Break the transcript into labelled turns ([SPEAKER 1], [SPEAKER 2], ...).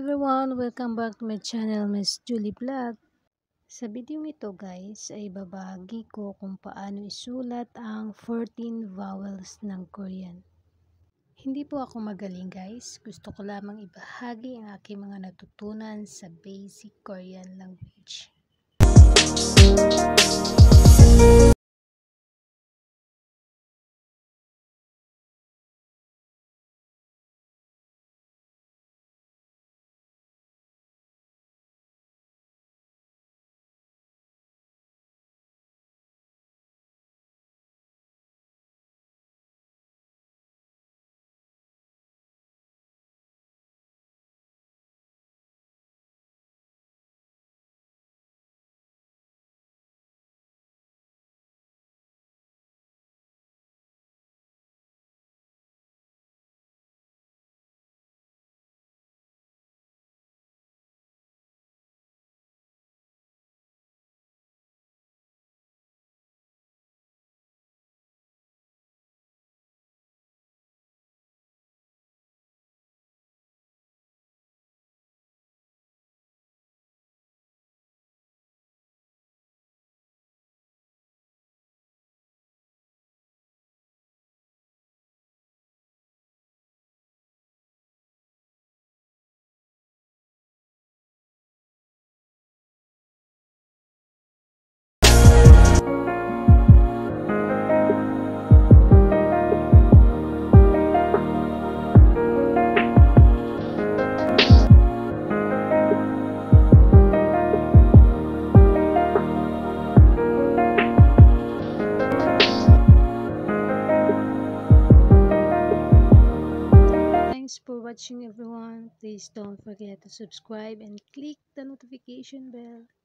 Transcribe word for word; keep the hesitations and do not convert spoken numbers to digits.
[SPEAKER 1] everyone! Welcome back to my channel, Miss Julie Vlog. Sa video ito guys ay babahagi ko kung paano isulat ang fourteen vowels ng Korean. Hindi po ako magaling guys, gusto ko lamang ibahagi ang aking mga natutunan sa basic Korean language. Thanks for watching everyone. Please don't forget to subscribe and click the notification bell.